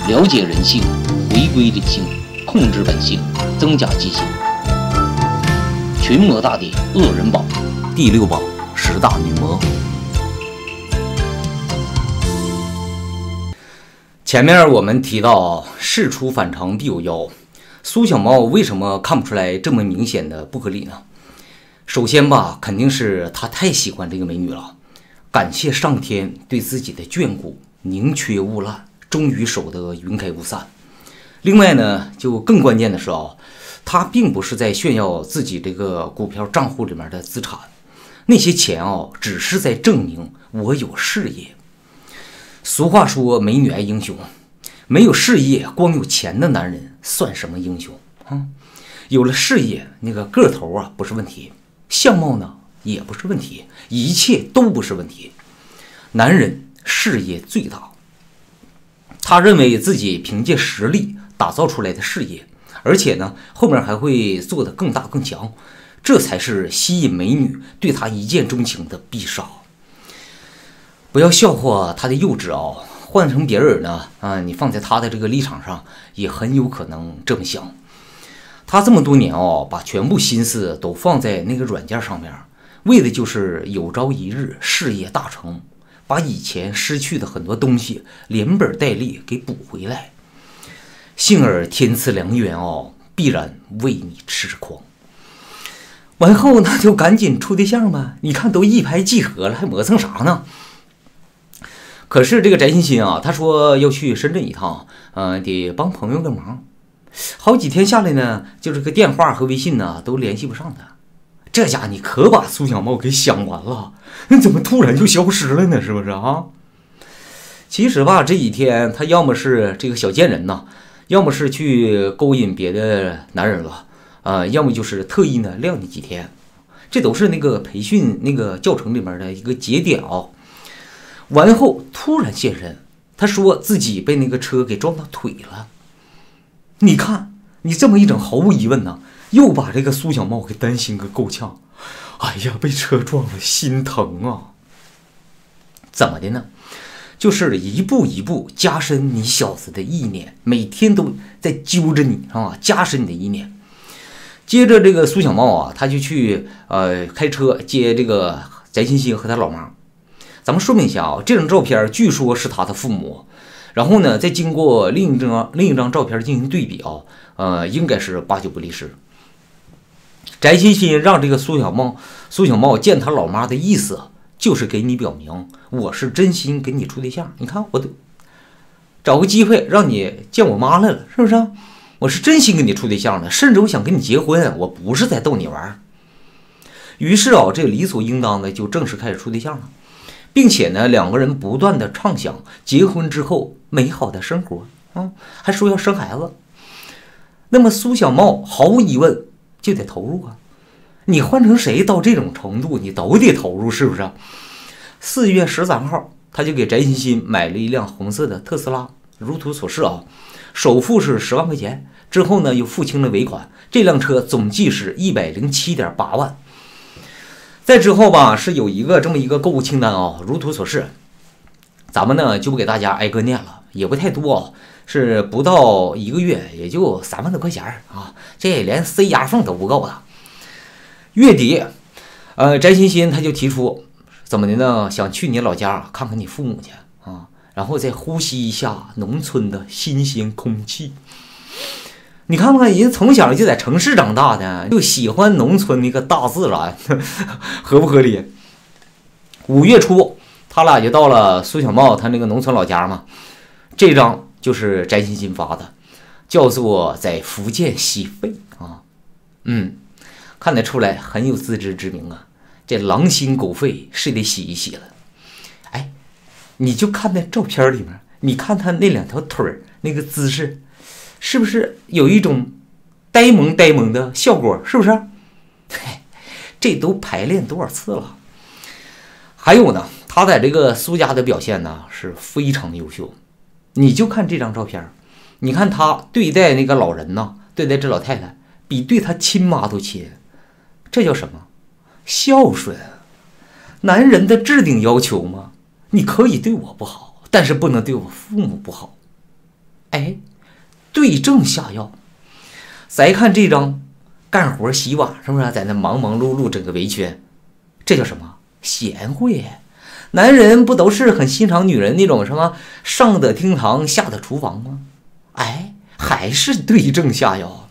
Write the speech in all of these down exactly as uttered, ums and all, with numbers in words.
了解人性，回归理性，控制本性，增加激情。群魔大典，恶人榜第六榜，十大女魔。前面我们提到事出反常必有妖，苏小茂为什么看不出来这么明显的不合理呢？首先吧，肯定是他太喜欢这个美女了，感谢上天对自己的眷顾，宁缺毋滥，终于守得云开雾散。另外呢，就更关键的是啊，他并不是在炫耀自己这个股票账户里面的资产，那些钱啊，只是在证明我有事业。俗话说美女爱英雄，没有事业光有钱的男人算什么英雄啊？有了事业，那个个头啊不是问题，相貌呢也不是问题，一切都不是问题。男人事业最大，他认为自己凭借实力打造出来的事业，而且呢后面还会做得更大更强，这才是吸引美女对他一见钟情的必杀。不要笑话他的幼稚啊！换成别人呢，啊，你放在他的这个立场上，也很有可能这么想。他这么多年哦，把全部心思都放在那个软件上面，为的就是有朝一日事业大成，把以前失去的很多东西连本带利给补回来。幸而天赐良缘哦，必然为你痴狂。完后那就赶紧处对象吧，你看都一拍即合了，还磨蹭啥呢？可是这个翟欣欣啊，他说要去深圳一趟，呃，得帮朋友个忙。好几天下来呢，就这个电话和微信呢都联系不上他。这家你可把苏小茂给想完了，你怎么突然就消失了呢？是不是啊？其实吧，这几天他要么是这个小贱人呐，要么是去勾引别的男人了，啊、呃，要么就是特意呢晾你几天。这都是那个培训那个教程里面的一个节点啊。完后突然现身，他说自己被那个车给撞到腿了。你看你这么一整，毫无疑问呢，又把这个苏小茂给担心个够呛。哎呀，被车撞了，心疼啊！怎么的呢？就是一步一步加深你小子的意念，每天都在揪着你啊，加深你的意念。接着这个苏小茂啊，他就去呃开车接这个翟欣欣和他老妈。咱们说明一下啊，这张照片据说是他的父母，然后呢，再经过另一张另一张照片进行对比啊，呃，应该是八九不离十。翟欣欣让这个苏小茂苏小茂见他老妈的意思，就是给你表明我是真心给你处对象。你看，我都找个机会让你见我妈来了，是不是啊？我是真心跟你处对象的，甚至我想跟你结婚，我不是在逗你玩。于是啊，这理所应当的就正式开始处对象了。并且呢，两个人不断的畅想结婚之后美好的生活啊，还说要生孩子。那么苏小茂毫无疑问就得投入啊，你换成谁到这种程度，你都得投入，是不是？四月十三号，他就给翟欣欣买了一辆红色的特斯拉，如图所示啊，首付是十万块钱，之后呢又付清了尾款，这辆车总计是一百零七点八万。再之后吧，是有一个这么一个购物清单啊，如图所示，咱们呢就不给大家挨个念了，也不太多啊，是不到一个月也就三万多块钱啊，这连塞牙缝都不够的。月底，呃，翟欣欣他就提出怎么的呢？想去你老家看看你父母去啊，然后再呼吸一下农村的新鲜空气。你看看人从小就在城市长大的，就喜欢农村那个大自然，合不合理？五月初，他俩就到了苏小茂他那个农村老家嘛。这张就是翟欣欣发的，叫做在福建洗肺啊。嗯，看得出来很有自知之明啊。这狼心狗肺是得洗一洗了。哎，你就看那照片里面，你看他那两条腿儿那个姿势。是不是有一种呆萌呆萌的效果？是不是？嘿，这都排练多少次了？还有呢，他在这个苏家的表现呢是非常优秀。你就看这张照片，你看他对待那个老人呢，对待这老太太，比对他亲妈都亲。这叫什么？孝顺。男人的制定要求吗？你可以对我不好，但是不能对我父母不好。 哎，对症下药。再看这张干活洗碗，是不是在那忙忙碌碌整个围裙？这叫什么？贤惠。男人不都是很欣赏女人那种什么上得厅堂下得厨房吗？哎，还是对症下药。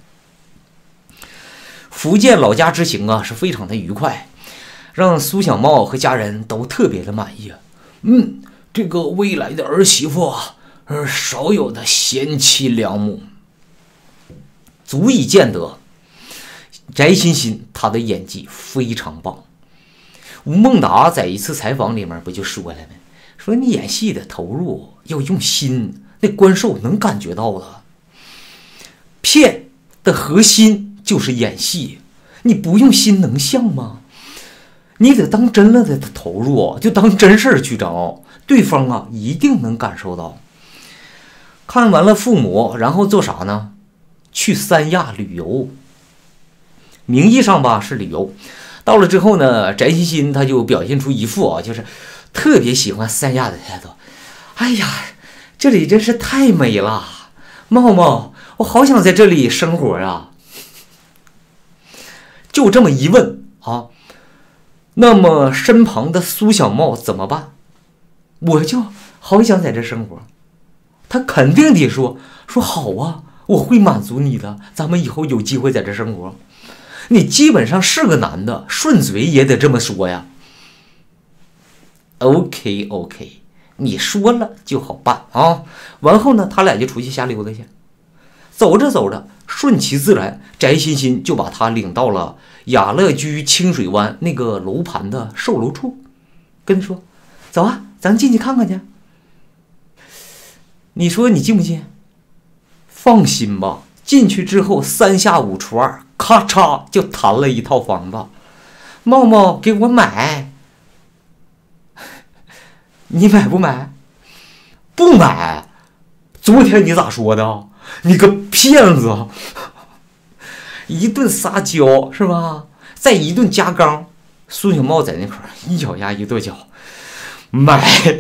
福建老家之行啊，是非常的愉快，让苏小茂和家人都特别的满意。嗯，这个未来的儿媳妇啊，是少有的贤妻良母，足以见得翟欣欣她的演技非常棒。吴孟达在一次采访里面不就说了吗？说你演戏的投入要用心，那观众能感觉到的。片的核心就是演戏，你不用心能像吗？你得当真了的投入，就当真事儿去整，对方啊一定能感受到。看完了父母，然后做啥呢？去三亚旅游。名义上吧是旅游，到了之后呢，翟欣欣他就表现出一副啊，就是特别喜欢三亚的态度。哎呀，这里真是太美了，茂茂，我好想在这里生活啊！就这么一问啊，那么身旁的苏小茂怎么办？我就好想在这生活。他肯定得说说好啊，我会满足你的，咱们以后有机会在这生活。你基本上是个男的，顺嘴也得这么说呀。OK OK， 你说了就好办啊。完后呢，他俩就出去瞎溜达去。走着走着，顺其自然，翟欣欣就把他领到了雅乐居清水湾那个楼盘的售楼处，跟他说：“走啊，咱进去看看去。”你说你信不信？放心吧，进去之后三下五除二，咔嚓就谈了一套房子。茂茂给我买，你买不买？不买。昨天你咋说的？你个骗子！一顿撒娇是吧？再一顿加缸。苏小茂在那块一脚丫一跺脚，买。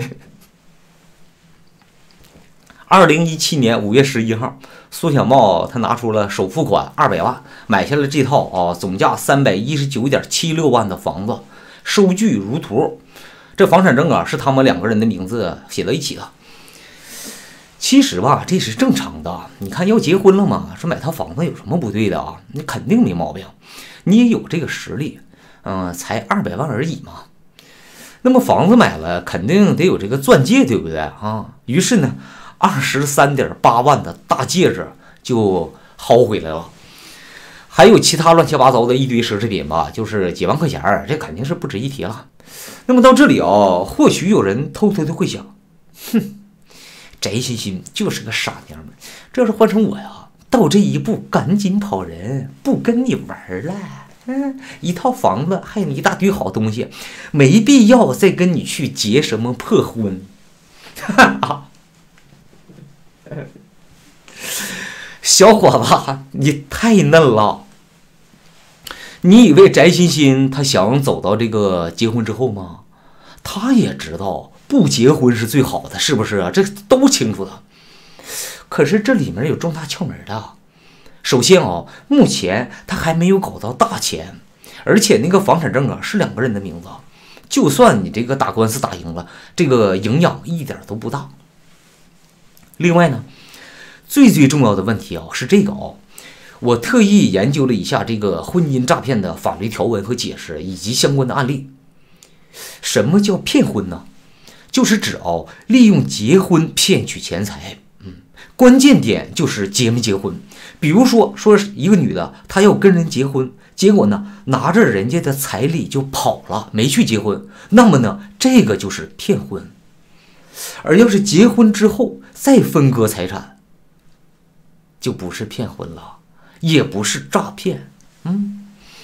二零一七年五月十一号，苏小茂他拿出了首付款二百万，买下了这套啊总价三百一十九点七六万的房子，收据如图。这房产证啊是他们两个人的名字写到一起的。其实吧，这是正常的。你看要结婚了嘛，说买套房子有什么不对的啊？你肯定没毛病，你也有这个实力，嗯、呃，才二百万而已嘛。那么房子买了，肯定得有这个钻戒，对不对啊？于是呢。二十三点八万的大戒指就薅回来了，还有其他乱七八糟的一堆奢侈品吧，就是几万块钱，这肯定是不值一提了。那么到这里啊，或许有人偷偷的会想，哼，翟欣欣就是个傻娘们，这要是换成我呀，到这一步赶紧跑人，不跟你玩了。嗯，一套房子还有一大堆好东西，没必要再跟你去结什么破婚。哈哈。小伙子，你太嫩了！你以为翟欣欣他想走到这个结婚之后吗？他也知道不结婚是最好的，是不是啊？这都清楚的。可是这里面有重大窍门的。首先啊，目前他还没有搞到大钱，而且那个房产证啊是两个人的名字，就算你这个打官司打赢了，这个影响一点都不大。另外呢，最最重要的问题啊是这个哦，我特意研究了一下这个婚姻诈骗的法律条文和解释以及相关的案例。什么叫骗婚呢？就是指哦利用结婚骗取钱财。嗯，关键点就是结没结婚。比如说说一个女的她要跟人结婚，结果呢拿着人家的彩礼就跑了，没去结婚，那么呢这个就是骗婚。而要是结婚之后再分割财产，就不是骗婚了，也不是诈骗。嗯，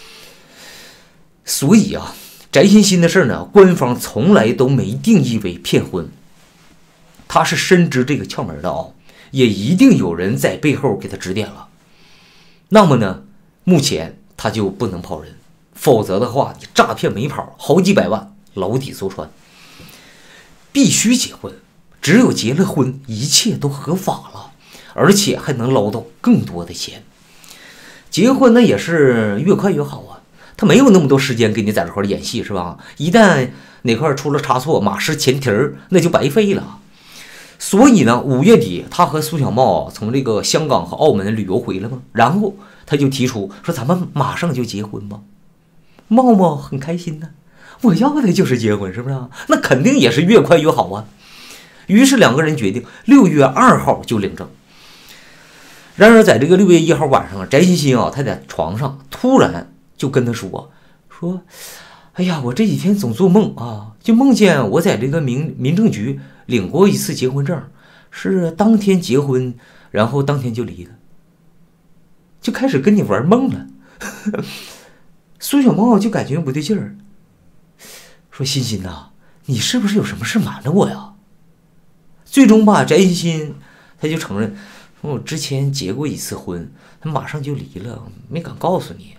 所以啊，翟欣欣的事呢，官方从来都没定义为骗婚。他是深知这个窍门的哦，也一定有人在背后给他指点了。那么呢，目前他就不能跑人，否则的话，你诈骗没跑，好几百万牢底坐穿。必须结婚，只有结了婚，一切都合法了。 而且还能捞到更多的钱。结婚那也是越快越好啊，他没有那么多时间给你在这块演戏，是吧？一旦哪块出了差错，马失前蹄儿，那就白费了。所以呢，五月底他和苏小茂从这个香港和澳门旅游回来嘛，然后他就提出说咱们马上就结婚吧。茂茂很开心呢，我要的就是结婚，是不是啊？那肯定也是越快越好啊。于是两个人决定六月二号就领证。然而在这个六月一号晚上，翟欣欣啊，他在床上突然就跟他说说，哎呀，我这几天总做梦啊，就梦见我在这个民民政局领过一次结婚证，是当天结婚，然后当天就离的，就开始跟你玩梦了。苏小茂就感觉不对劲儿，说欣欣呐，你是不是有什么事瞒着我呀？最终吧，翟欣欣他就承认，说我之前结过一次婚，他马上就离了，没敢告诉你。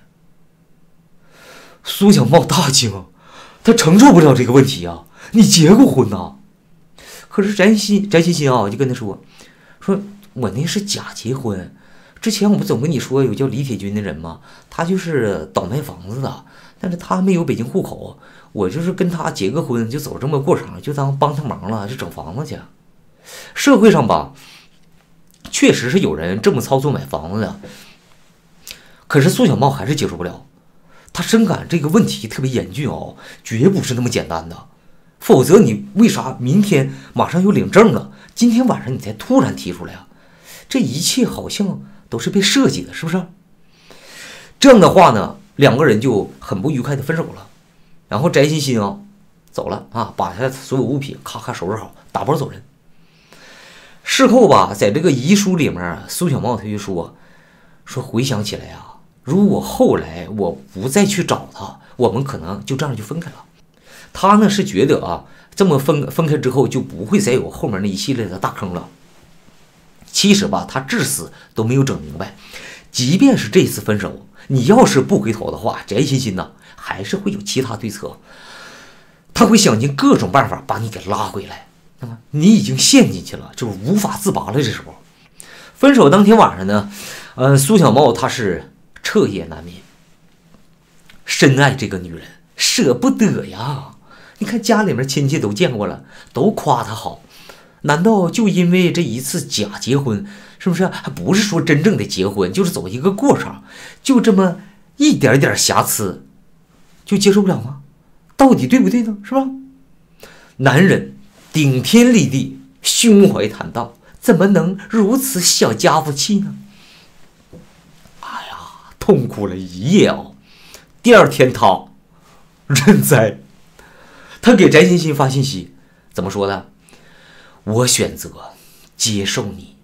苏小茂大惊啊，他承受不了这个问题啊！你结过婚呐？可是翟欣翟欣欣啊，就跟他说，说我那是假结婚。之前我不总跟你说有叫李铁军的人吗？他就是倒卖房子的，但是他没有北京户口，我就是跟他结个婚，就走这么过场，就当帮他忙了，就整房子去。社会上吧，确实是有人这么操作买房子的，可是苏小茂还是接受不了。他深感这个问题特别严峻哦，绝不是那么简单的。否则你为啥明天马上又领证了，今天晚上你才突然提出来啊？这一切好像都是被设计的，是不是？这样的话呢，两个人就很不愉快的分手了。然后翟欣欣啊走了啊，把他所有物品咔咔收拾好，打包走人。事后吧，在这个遗书里面，苏小茂他就说说回想起来啊，如果后来我不再去找他，我们可能就这样就分开了。他呢是觉得啊，这么分分开之后就不会再有后面那一系列的大坑了。其实吧，他至死都没有整明白，即便是这次分手，你要是不回头的话，翟欣欣呢还是会有其他对策，他会想尽各种办法把你给拉回来。那么你已经陷进去了，就是无法自拔了。这时候，分手当天晚上呢，呃，苏小茂他是彻夜难眠，深爱这个女人，舍不得呀。你看家里面亲戚都见过了，都夸他好，难道就因为这一次假结婚，是不是？还不是说真正的结婚，就是走一个过程，就这么一点点瑕疵就接受不了吗？到底对不对呢？是吧？男人顶天立地，胸怀坦荡，怎么能如此小家子气呢？哎呀，痛苦了一夜哦。第二天他认栽，他给翟欣欣发信息，怎么说的？我选择接受你。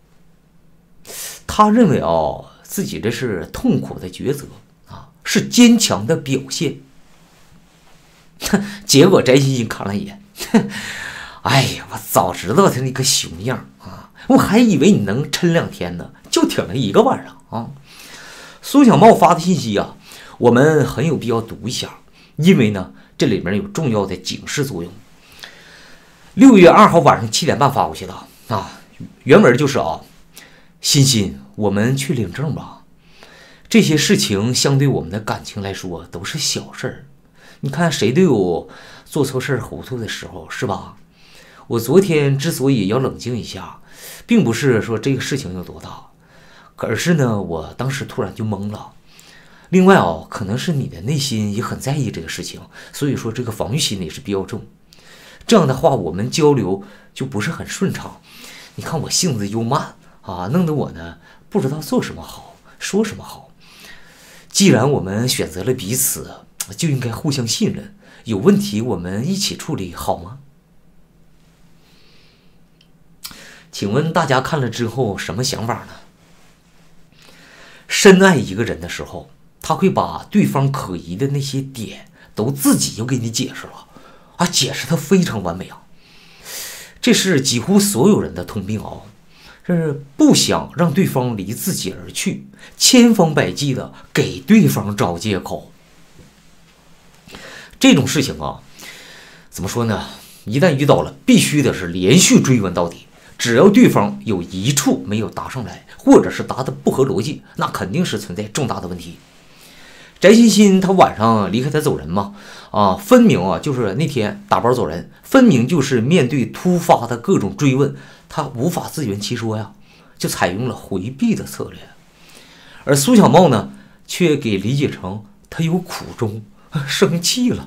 他认为哦，自己这是痛苦的抉择啊，是坚强的表现。结果翟欣欣看了一眼，哎呀，我早知道他那个熊样啊，我还以为你能撑两天呢，就挺了一个晚上啊。苏小茂发的信息啊，我们很有必要读一下，因为呢，这里面有重要的警示作用。六月二号晚上七点半发过去的啊，原文就是啊，欣欣，我们去领证吧。这些事情相对我们的感情来说都是小事儿，你看谁都有做错事糊涂的时候，是吧？我昨天之所以要冷静一下，并不是说这个事情有多大，而是呢，我当时突然就懵了。另外啊，可能是你的内心也很在意这个事情，所以说这个防御心理是比较重。这样的话，我们交流就不是很顺畅。你看我性子又慢啊，弄得我呢不知道做什么好，说什么好。既然我们选择了彼此，就应该互相信任，有问题我们一起处理，好吗？请问大家看了之后什么想法呢？深爱一个人的时候，他会把对方可疑的那些点都自己就给你解释了啊，解释的非常完美啊。这是几乎所有人的通病啊，是不想让对方离自己而去，千方百计的给对方找借口。这种事情啊，怎么说呢？一旦遇到了，必须得是连续追问到底， 只要对方有一处没有答上来，或者是答的不合逻辑，那肯定是存在重大的问题。翟欣欣他晚上离开他走人嘛，啊，分明啊就是那天打包走人，分明就是面对突发的各种追问，他无法自圆其说呀，就采用了回避的策略。而苏小茂呢，却给理解成他有苦衷，生气了。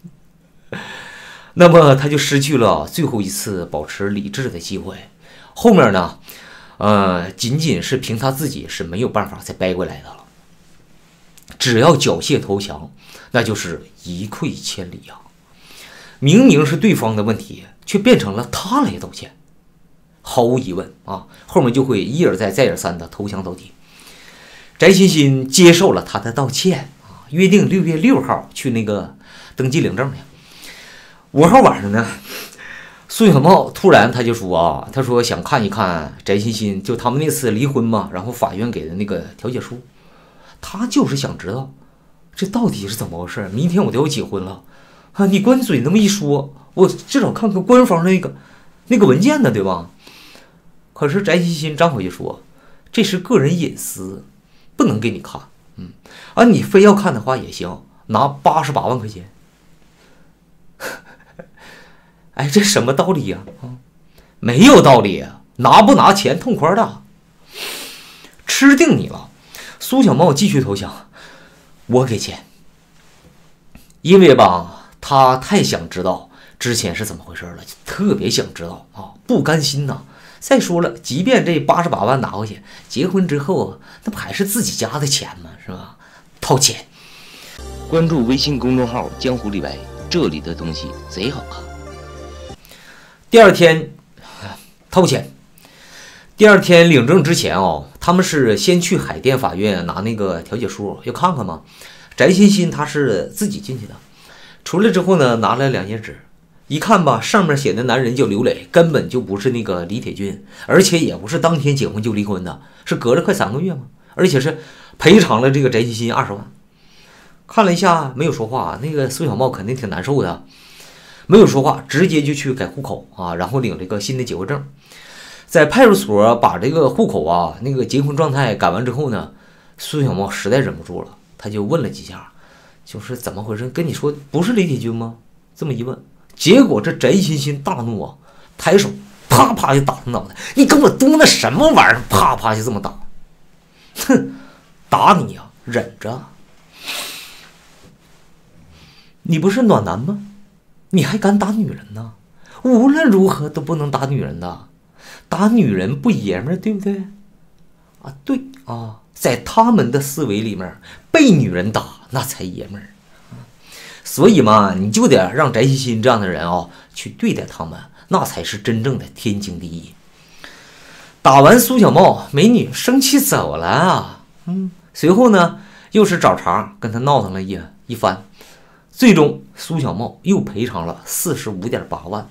那么他就失去了最后一次保持理智的机会。后面呢，呃，仅仅是凭他自己是没有办法再掰过来的了。只要缴械投降，那就是一溃千里啊！明明是对方的问题，却变成了他来道歉。毫无疑问啊，后面就会一而再再而三的投降到底。翟欣欣接受了他的道歉啊，约定六月六号去那个登记领证去。五号晚上呢，苏小茂突然他就说啊，他说想看一看翟欣欣就他们那次离婚嘛，然后法院给的那个调解书，他就是想知道这到底是怎么回事。明天我都要结婚了啊，你关嘴那么一说，我至少看看官方那个那个文件呢，对吧？可是翟欣欣张口就说这是个人隐私，不能给你看。嗯，啊，你非要看的话也行，拿八十八万块钱。哎，这什么道理呀？啊，没有道理啊！拿不拿钱痛快的，吃定你了。苏小茂继续投降，我给钱，因为吧，他太想知道之前是怎么回事了，特别想知道啊，不甘心呐。再说了，即便这八十八万拿回去，结婚之后那不还是自己家的钱吗？是吧？掏钱。 关注微信公众号“江湖李白”，这里的东西贼好看。 第二天掏钱，第二天领证之前哦，他们是先去海淀法院拿那个调解书，要看看嘛。翟欣欣他是自己进去的，出来之后呢，拿了两页纸，一看吧，上面写的男人叫刘磊，根本就不是那个李铁军，而且也不是当天结婚就离婚的，是隔了快三个月嘛，而且是赔偿了这个翟欣欣二十万。看了一下没有说话，那个苏小茂肯定挺难受的，没有说话，直接就去改户口啊，然后领这个新的结婚证。在派出所把这个户口啊那个结婚状态改完之后呢，苏小茂实在忍不住了，他就问了几下，就是怎么回事？跟你说不是李铁军吗？这么一问，结果这翟欣欣大怒啊，抬手啪啪就打他脑袋，你跟我嘟那什么玩意儿？啪啪就这么打，哼，打你呀、啊，忍着。你不是暖男吗？你还敢打女人呢？无论如何都不能打女人的，打女人不爷们儿，对不对？啊，对啊，在他们的思维里面，被女人打那才爷们儿。所以嘛，你就得让翟欣欣这样的人啊去对待他们，那才是真正的天经地义。打完苏小茂，美女生气走了啊，嗯，随后呢又是找茬跟他闹腾了一一番。最终，苏小茂又赔偿了四十五点八万，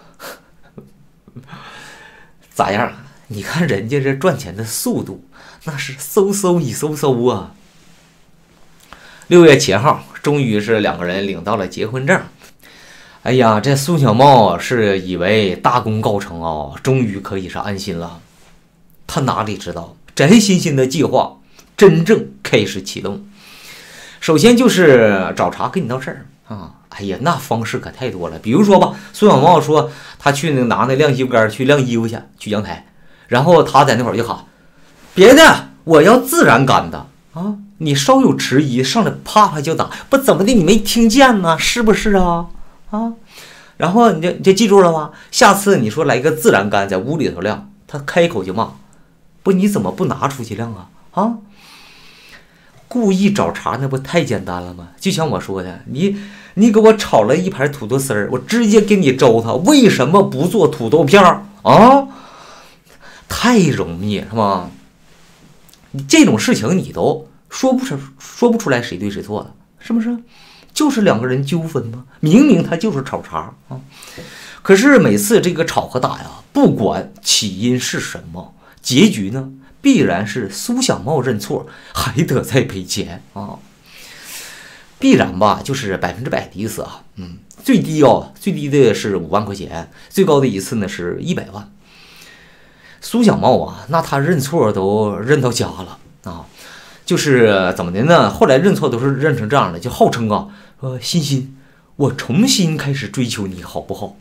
咋样？你看人家这赚钱的速度，那是嗖嗖一嗖嗖啊！六月七号，终于是两个人领到了结婚证。哎呀，这苏小茂是以为大功告成啊，终于可以是安心了。他哪里知道，翟欣欣的计划真正开始启动。首先就是找茬跟你闹事儿啊！哎呀，那方式可太多了。比如说吧，苏小茂说他去那拿那晾衣服杆去晾衣服去，去阳台，然后他在那会儿就喊：“别的，我要自然干的啊！你稍有迟疑，上来啪啪就打，不怎么的，你没听见呢？是不是啊？啊！然后你就你就记住了吧？下次你说来一个自然干在屋里头晾，他开口就骂：不，你怎么不拿出去晾啊？啊！”故意找茬那不太简单了吗？就像我说的，你你给我炒了一盘土豆丝儿，我直接给你粥它，为什么不做土豆片儿啊？太容易是吧？你这种事情你都说不出说不出来谁对谁错的，是不是？就是两个人纠纷吗？明明他就是炒茬啊，可是每次这个吵和打呀，不管起因是什么，结局呢？必然是苏小茂认错，还得再赔钱啊！必然吧，就是百分之百的意思啊。嗯，最低哦，最低的是五万块钱，最高的一次呢是一百万。 苏小茂啊，那他认错都认到家了啊，就是怎么的呢？后来认错都是认成这样的，就号称啊，说欣欣，我重新开始追求你好不好？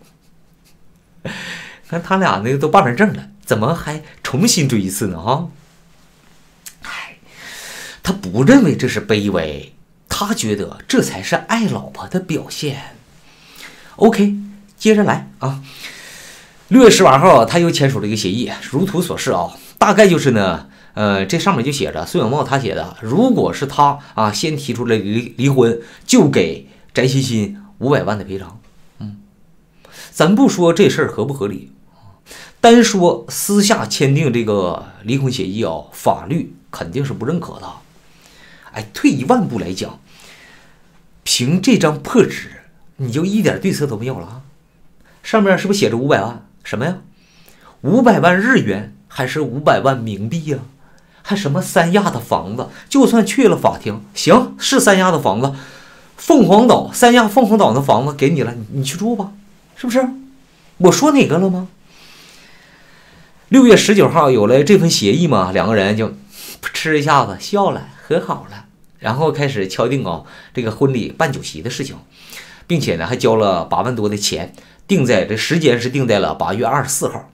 看他俩那个都办完证了，怎么还重新追一次呢？哈，哎，他不认为这是卑微，他觉得这才是爱老婆的表现。OK， 接着来啊。六月十八号，他又签署了一个协议，如图所示啊，大概就是呢，呃，这上面就写着苏小茂他写的，如果是他啊先提出了离离婚，就给翟欣欣五百万的赔偿。嗯，咱不说这事儿合不合理，单说私下签订这个离婚协议啊，法律肯定是不认可的。哎，退一万步来讲，凭这张破纸，你就一点对策都没有了啊？上面是不是写着五百万？什么呀？五百万日元还是五百万冥币呀？还什么三亚的房子？就算去了法庭，行，是三亚的房子，凤凰岛三亚凤凰岛的房子给你了，你你去住吧，是不是？我说哪个了吗？六月十九号有了这份协议嘛，两个人就吃一下子笑了，和好了，然后开始敲定啊这个婚礼办酒席的事情，并且呢还交了八万多的钱。定在这时间是定在了八月二十四号。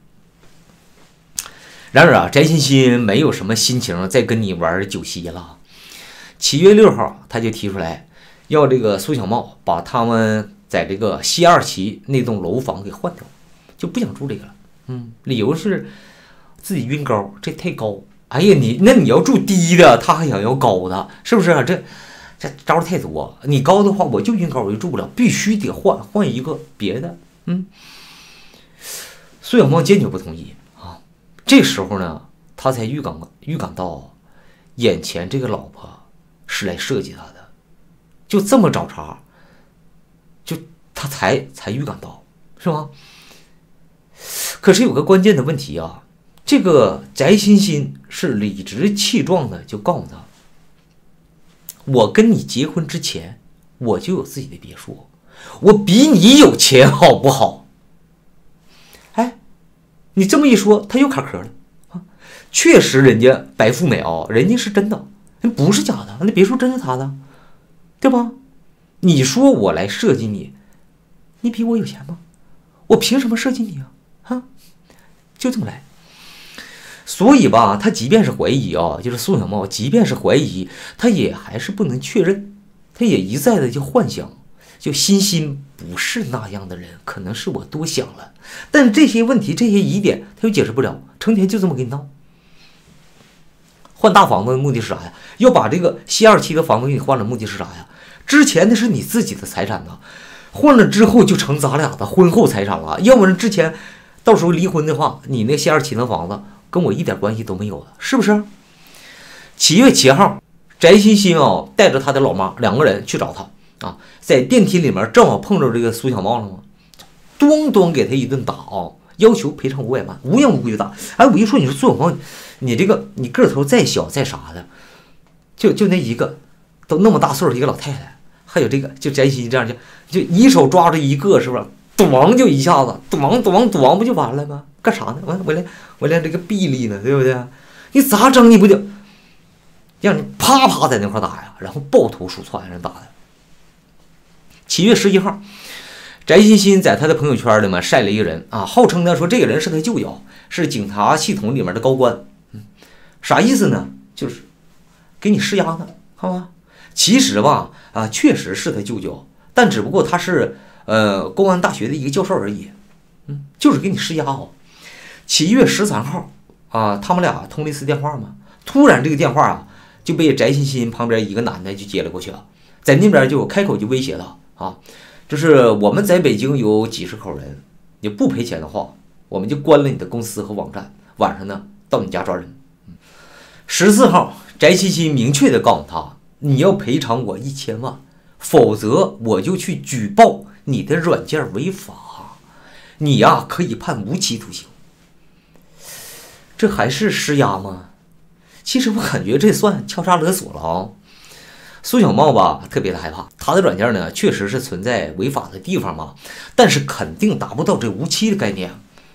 然而啊，翟欣欣没有什么心情再跟你玩酒席了。七月六号，他就提出来要这个苏小茂把他们在这个西二旗那栋楼房给换掉，就不想住这个了。嗯，理由是自己晕高，这太高。哎呀，你那你要住低的，他还想要高的，是不是啊？这这招太多。你高的话，我就晕高，我就住不了，必须得换换一个别的。嗯，苏小茂坚决不同意啊。这时候呢，他才预感预感到，眼前这个老婆是来设计他的，就这么找茬，就他才才预感到，是吗？可是有个关键的问题啊，这个翟欣欣是理直气壮的就告诉他，我跟你结婚之前，我就有自己的别墅。我比你有钱，好不好？哎，你这么一说，他又卡壳了啊！确实，人家白富美啊，人家是真的，不是假的，那别墅真是他的，对吧？你说我来设计你，你比我有钱吗？我凭什么设计你啊？啊，就这么来。所以吧，他即便是怀疑啊，就是苏小茂，即便是怀疑，他也还是不能确认，他也一再的就幻想。就欣欣不是那样的人，可能是我多想了，但这些问题这些疑点他又解释不了，成天就这么给你闹。换大房子的目的是啥呀？要把这个西二期的房子给你换了，目的是啥呀？之前的是你自己的财产呢，换了之后就成咱俩的婚后财产了。要不然之前到时候离婚的话，你那西二期的房子跟我一点关系都没有了，是不是？七月七号，翟欣欣啊带着他的老妈两个人去找他。啊，在电梯里面正好碰着这个苏小茂了吗？咣咣给他一顿打啊，要求赔偿五百万，无缘无故就打。哎，我一说你说苏小茂，你这个你个头再小再啥的，就就那一个，都那么大岁数一个老太太，还有这个就翟欣欣这样就就一手抓着一个，是不是？咣就一下子，咣咣咣不就完了吗？干啥呢？我我连我连这个臂力呢，对不对？你咋整？你不就让你啪啪在那块打呀，然后抱头鼠窜让人打的。七月十一号，翟欣欣在他的朋友圈里面晒了一个人啊，号称呢说这个人是他舅舅，是警察系统里面的高官。嗯，啥意思呢？就是给你施压呢，好吧？其实吧，啊，确实是他舅舅，但只不过他是呃公安大学的一个教授而已。嗯，就是给你施压哦。七月十三号啊，他们俩通了一次电话嘛，突然这个电话啊就被翟欣欣旁边一个男的就接了过去了，在那边就开口就威胁他。啊，就是我们在北京有几十口人，你不赔钱的话，我们就关了你的公司和网站，晚上呢到你家抓人。十四号，翟欣欣明确的告诉他，你要赔偿我一千万，否则我就去举报你的软件违法，你呀可以判无期徒刑。这还是施压吗？其实我感觉这算敲诈勒索了啊。苏小茂吧特别的害怕，他的软件呢确实是存在违法的地方嘛，但是肯定达不到这无期的概念。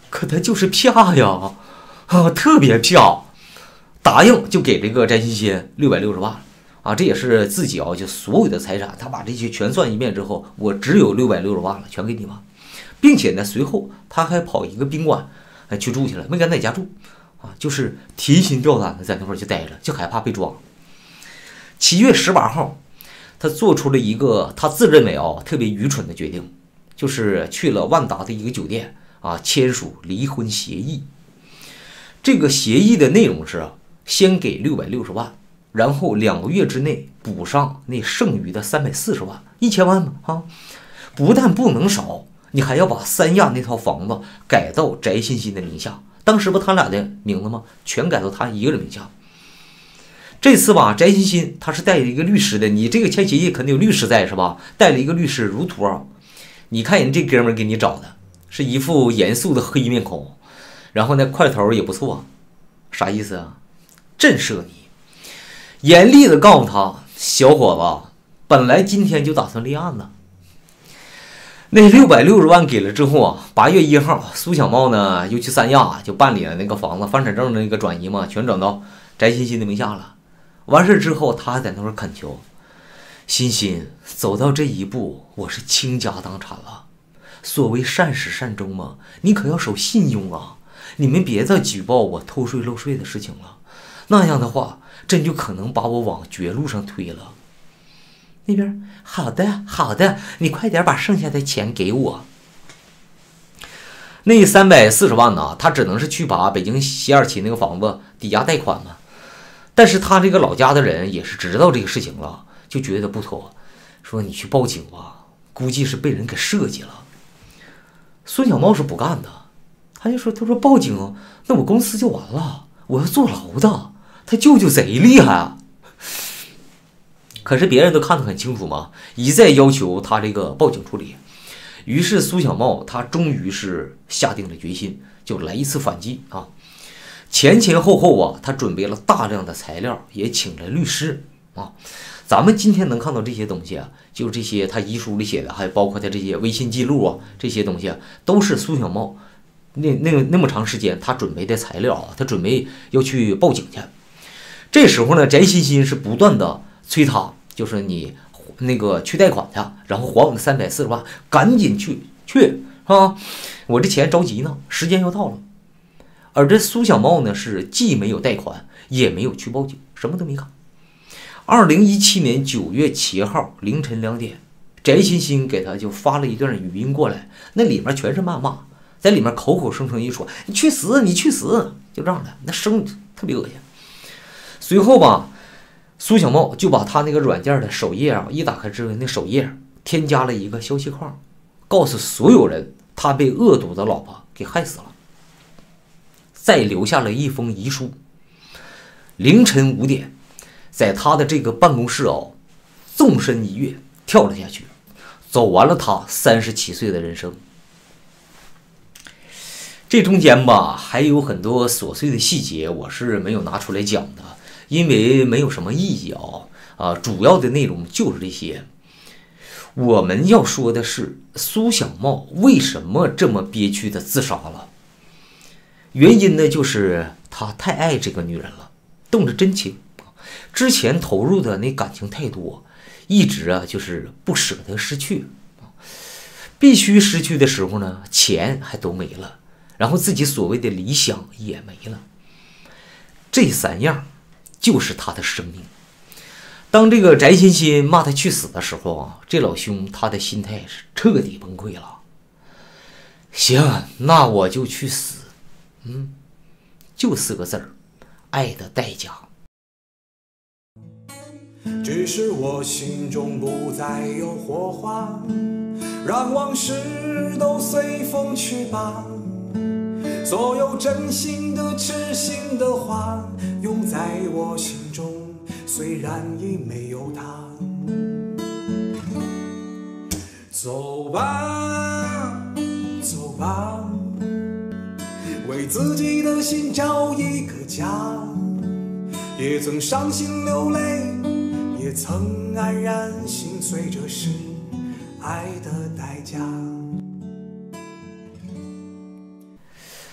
可他就是啪呀，啊，特别啪，答应就给这个翟欣欣六百六十万啊，这也是自己啊，就所有的财产，他把这些全算一遍之后，我只有六百六十万了，全给你吧，并且呢，随后他还跑一个宾馆，哎，去住去了，没敢在家住啊，就是提心吊胆的在那块就待着，就害怕被抓。七月十八号，他做出了一个他自认为啊特别愚蠢的决定，就是去了万达的一个酒店啊，签署离婚协议。这个协议的内容是啊，先给六百六十万。然后两个月之内补上那剩余的三百四十万，一千万嘛啊！不但不能少，你还要把三亚那套房子改到翟欣欣的名下。当时不他俩的名字吗？全改到他一个人名下。这次吧，翟欣欣他是带了一个律师的，你这个签协议肯定有律师在是吧？带了一个律师如图啊。你看人这哥们儿给你找的是一副严肃的黑面孔，然后呢块头也不错，啥意思啊？震慑你。严厉的告诉他，小伙子，本来今天就打算立案呢。那六百六十万给了之后啊，八月一号，苏小茂呢又去三亚就办理了那个房子房产证的那个转移嘛，全转到翟欣欣的名下了。完事之后，他还在那块恳求，欣欣，走到这一步，我是倾家荡产了。所谓善始善终嘛，你可要守信用啊！你们别再举报我偷税漏税的事情了，那样的话。真就可能把我往绝路上推了。那边好的好的，你快点把剩下的钱给我。那三百四十万呢，他只能是去把北京西二旗那个房子抵押贷款嘛。但是他这个老家的人也是知道这个事情了，就觉得不妥，说你去报警吧，估计是被人给设计了。孙小茂是不干的，他就说他说报警，那我公司就完了，我要坐牢的。他舅舅贼厉害啊，可是别人都看得很清楚嘛，一再要求他这个报警处理。于是苏小茂他终于是下定了决心，就来一次反击啊！前前后后啊，他准备了大量的材料，也请了律师啊。咱们今天能看到这些东西啊，就这些他遗书里写的，还包括他这些微信记录啊，这些东西啊，都是苏小茂那那那么长时间他准备的材料啊，他准备要去报警去。这时候呢，翟欣欣是不断的催他，就是你那个去贷款去，然后还我那三百四十万，赶紧去去啊！我这钱着急呢，时间要到了。而这苏小茂呢，是既没有贷款，也没有去报警，什么都没干。二零一七年九月七号凌晨两点，翟欣欣给他就发了一段语音过来，那里面全是谩骂，在里面口口声声一说你去死，你去死，就这样的，那声特别恶心。随后吧，苏小茂就把他那个软件的首页啊，一打开之后，那首页添加了一个消息框，告诉所有人他被恶毒的老婆给害死了，再留下了一封遗书。凌晨五点，在他的这个办公室哦，纵身一跃跳了下去，走完了他三十七岁的人生。这中间吧，还有很多琐碎的细节，我是没有拿出来讲的。因为没有什么意义啊，啊，主要的内容就是这些。我们要说的是苏小茂为什么这么憋屈的自杀了？原因呢，就是他太爱这个女人了，动了真情。之前投入的那感情太多，一直啊就是不舍得失去。必须失去的时候呢，钱还都没了，然后自己所谓的理想也没了。这三样就是他的生命。当这个翟欣欣骂他去死的时候啊，这老兄他的心态是彻底崩溃了。行，那我就去死。嗯，就四个字儿，爱的代价。 只是我心中不再有火花，让往事都随风去吧。所有真心的痴心的话永在我心中，虽然已没有他。走吧走吧，为自己的心找一个家，也曾伤心流泪，也曾黯然心碎，这是爱的代价。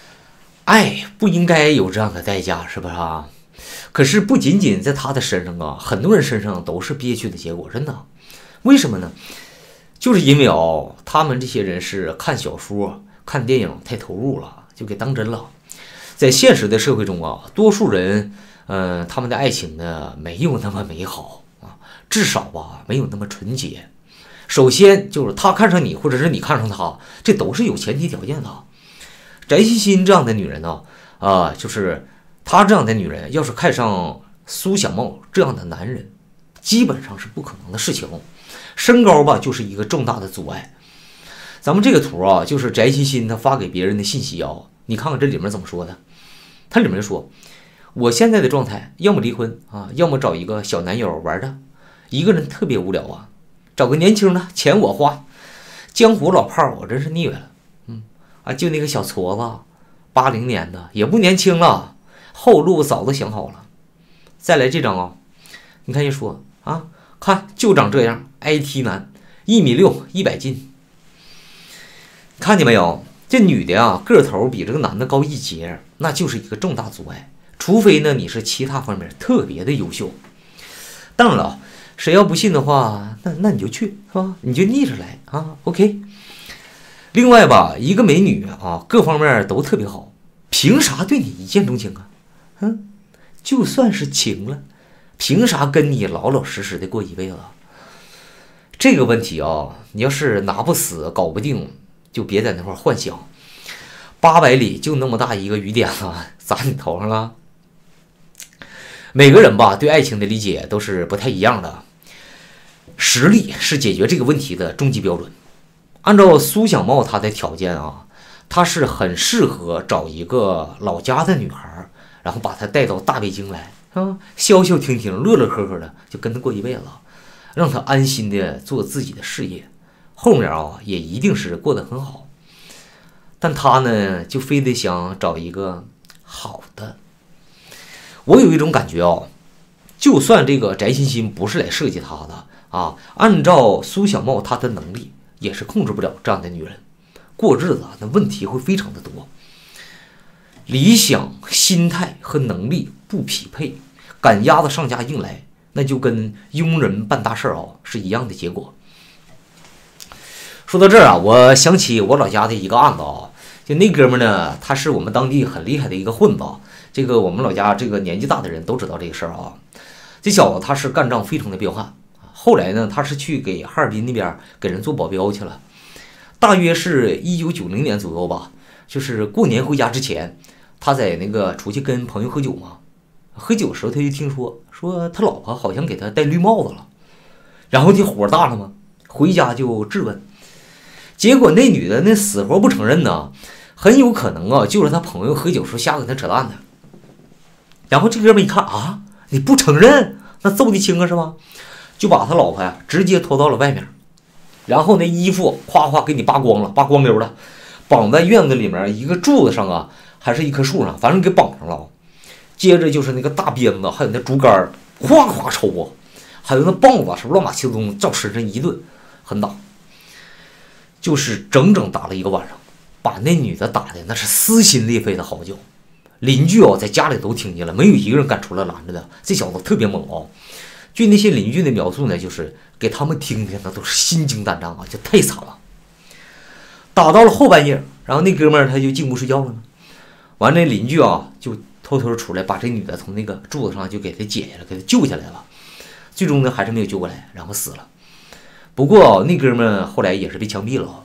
爱不应该有这样的代价，是不是啊？可是不仅仅在他的身上啊，很多人身上都是憋屈的结果，真的。为什么呢？就是因为哦，他们这些人是看小说、看电影太投入了，就给当真了。在现实的社会中啊，多数人，嗯、呃，他们的爱情呢没有那么美好啊，至少吧没有那么纯洁。首先就是他看上你，或者是你看上他，这都是有前提条件的。翟欣欣这样的女人呢，啊、呃，就是她这样的女人，要是看上苏小茂这样的男人，基本上是不可能的事情。身高吧，就是一个重大的阻碍。咱们这个图啊，就是翟欣欣她发给别人的信息啊，你看看这里面怎么说的。它里面说，我现在的状态，要么离婚啊，要么找一个小男友玩的，一个人特别无聊啊，找个年轻的，钱我花，江湖老炮我真是腻歪了。嗯啊，就那个小矬子，八零年的也不年轻了，后路早都想好了。再来这张啊，你看一说啊，看就长这样 ，I T 男，一米六，一百斤，看见没有？这女的啊，个头比这个男的高一截，那就是一个重大阻碍。除非呢，你是其他方面特别的优秀。当然了，谁要不信的话，那那你就去是吧？你就逆着来啊 ，OK。另外吧，一个美女啊，各方面都特别好，凭啥对你一见钟情啊？嗯，就算是情了，凭啥跟你老老实实的过一辈子？这个问题啊，你要是拿不死、搞不定，就别在那块幻想。八百里就那么大一个雨点啊，砸你头上了。每个人吧，对爱情的理解都是不太一样的。实力是解决这个问题的终极标准。按照苏小茂他的条件啊，他是很适合找一个老家的女孩，然后把她带到大北京来啊，消消停停、乐乐呵呵的就跟她过一辈子，让她安心的做自己的事业，后面啊也一定是过得很好。但他呢，就非得想找一个好的。我有一种感觉哦，就算这个翟欣欣不是来设计他的啊，按照苏小茂他的能力，也是控制不了这样的女人。过日子啊，那问题会非常的多。理想、心态和能力不匹配，赶鸭子上架硬来，那就跟庸人办大事哦是一样的结果。说到这儿啊，我想起我老家的一个案子啊，就那哥们呢，他是我们当地很厉害的一个混子。这个我们老家这个年纪大的人都知道这个事儿啊。这小子他是干仗非常的彪悍，后来呢，他是去给哈尔滨那边给人做保镖去了。大约是一九九零年左右吧，就是过年回家之前，他在那个出去跟朋友喝酒嘛，喝酒的时候他就听说说他老婆好像给他戴绿帽子了，然后就火大了嘛，回家就质问。结果那女的那死活不承认呢，很有可能啊就是他朋友喝酒时候瞎跟他扯淡的。然后这哥们一看啊，你不承认，那揍你轻啊是吧？就把他老婆呀直接拖到了外面，然后那衣服夸夸给你扒光了，扒光溜了，绑在院子里面一个柱子上啊，还是一棵树上，反正给绑上了。接着就是那个大鞭子，还有那竹竿，哗哗抽啊，还有那棒子，什么乱码七糟照身上一顿狠打，就是整整打了一个晚上，把那女的打的那是撕心裂肺的嚎叫。邻居哦，在家里都听见了，没有一个人敢出来拦着的。这小子特别猛哦。据那些邻居的描述呢，就是给他们听听，那都是心惊胆战啊，就太惨了。打到了后半夜，然后那哥们儿他就进屋睡觉了呢。完了，邻居啊就偷偷出来，把这女的从那个柱子上就给她解下来，给她救下来了。最终呢，还是没有救过来，然后死了。不过、哦、那哥们儿后来也是被枪毙了。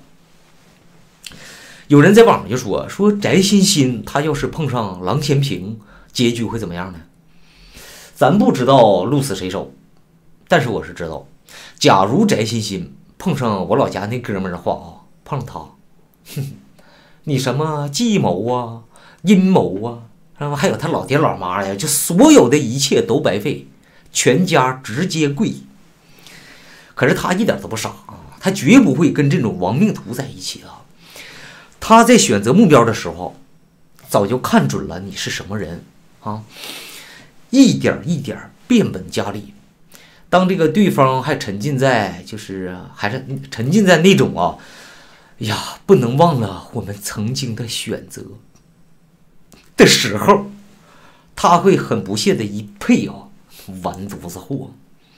有人在网上就说说翟欣欣他要是碰上郎咸平，结局会怎么样呢？咱不知道鹿死谁手，但是我是知道，假如翟欣欣碰上我老家那哥们儿的话啊，碰上他，哼，你什么计谋啊、阴谋啊，然后还有他老爹老妈呀，就所有的一切都白费，全家直接跪。可是他一点都不傻啊，他绝不会跟这种亡命徒在一起的。他在选择目标的时候，早就看准了你是什么人啊，一点一点变本加厉。当这个对方还沉浸在，就是还是沉浸在那种啊，呀，不能忘了我们曾经的选择。 的时候，他会很不屑的一呸啊，完犊子货。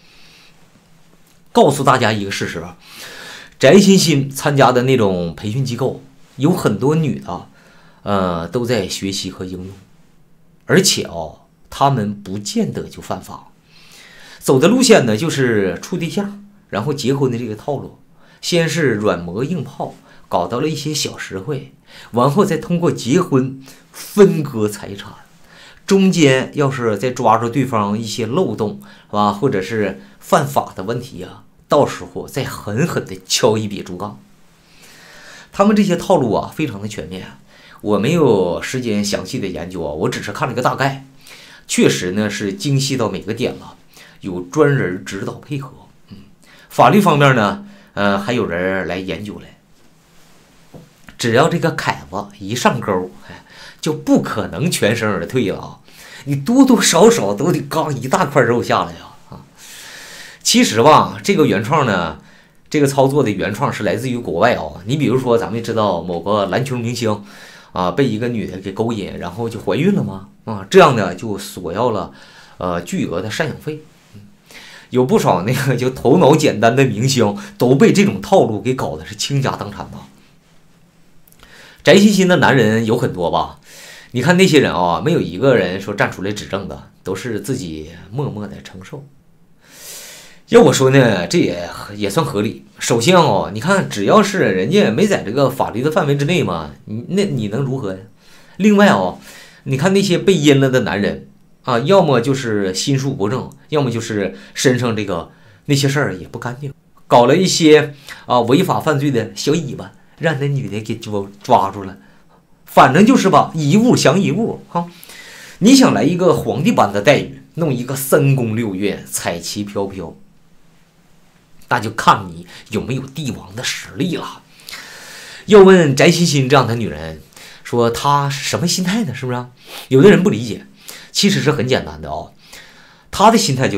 告诉大家一个事实啊，翟欣欣参加的那种培训机构，有很多女的，呃，都在学习和应用，而且哦，她们不见得就犯法，走的路线呢就是处对象，然后结婚的这个套路，先是软磨硬泡，搞到了一些小实惠，完后再通过结婚分割财产，中间要是再抓住对方一些漏洞，是吧，或者是犯法的问题啊，到时候再狠狠的敲一笔竹杠。他们这些套路啊，非常的全面，我没有时间详细的研究啊，我只是看了个大概，确实呢是精细到每个点了，有专人指导配合。嗯，法律方面呢，呃，还有人来研究来。只要这个凯子一上钩，哎，就不可能全身而退了啊！你多多少少都得刚一大块肉下来呀！啊，其实吧，这个原创呢，这个操作的原创是来自于国外啊。你比如说，咱们知道某个篮球明星啊，被一个女的给勾引，然后就怀孕了吗？啊，这样呢就索要了呃巨额的赡养费。嗯，有不少那个就头脑简单的明星都被这种套路给搞的是倾家荡产的。翟欣欣的男人有很多吧？你看那些人啊，没有一个人说站出来指证的，都是自己默默的承受。要我说呢，这也也算合理。首先哦，你看，只要是人家没在这个法律的范围之内嘛，你那你能如何呀？另外哦，你看那些被阴了的男人啊，要么就是心术不正，要么就是身上这个那些事儿也不干净，搞了一些啊违法犯罪的小尾巴。让那女的给抓抓住了，反正就是吧，一物降一物哈。你想来一个皇帝般的待遇，弄一个三宫六院，彩旗飘飘，那就看你有没有帝王的实力了。要问翟欣欣这样的女人，说她是什么心态呢？是不是？有的人不理解，其实是很简单的哦。她的心态就是，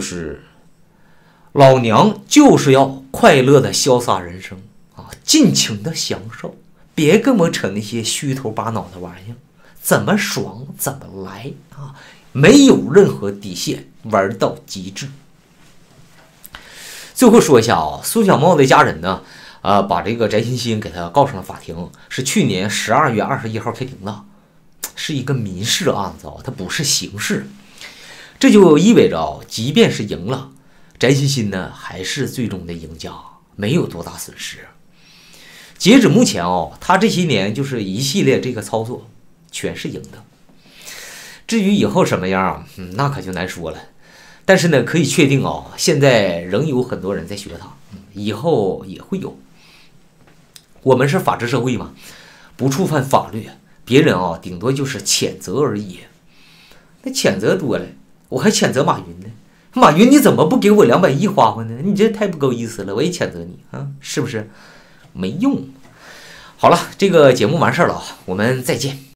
老娘就是要快乐的潇洒人生。尽情的享受，别跟我扯那些虚头巴脑的玩意儿，怎么爽怎么来啊！没有任何底线，玩到极致。最后说一下啊，苏小茂的家人呢，呃，把这个翟欣欣给他告上了法庭，是去年十二月二十一号开庭的，是一个民事案子啊，它不是刑事。这就意味着啊，即便是赢了，翟欣欣呢还是最终的赢家，没有多大损失。截止目前哦，他这些年就是一系列这个操作，全是赢的。至于以后什么样，嗯，那可就难说了。但是呢，可以确定哦，现在仍有很多人在学他，嗯，以后也会有。我们是法治社会嘛，不触犯法律，别人啊，顶多就是谴责而已。那谴责多了，我还谴责马云呢。马云，你怎么不给我两百亿花花呢？你这太不够意思了，我也谴责你啊，是不是？没用。好了，这个节目完事儿了，我们再见。